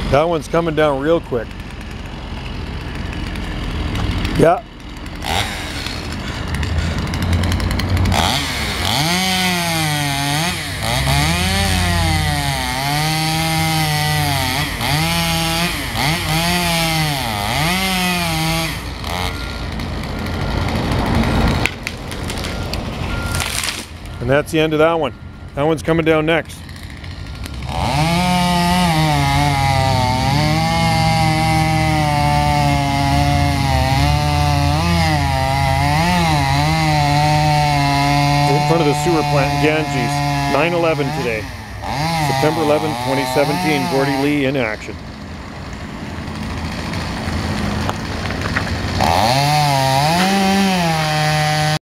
That one's coming down real quick. Yeah. And that's the end of that one. That one's coming down next. In front of the sewer plant, Ganges, 9/11 today. September 11, 2017, Gordy Lee in action.